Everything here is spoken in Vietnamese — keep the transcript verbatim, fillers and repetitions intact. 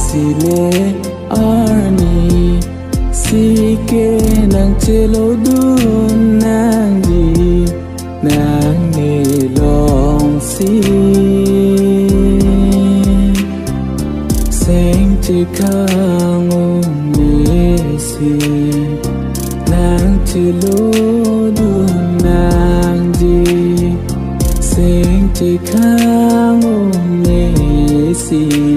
sile arni sike nang chelo dun nang di nang ne long si seng te kang ne si nang chelo dun nang di seng te kang ne si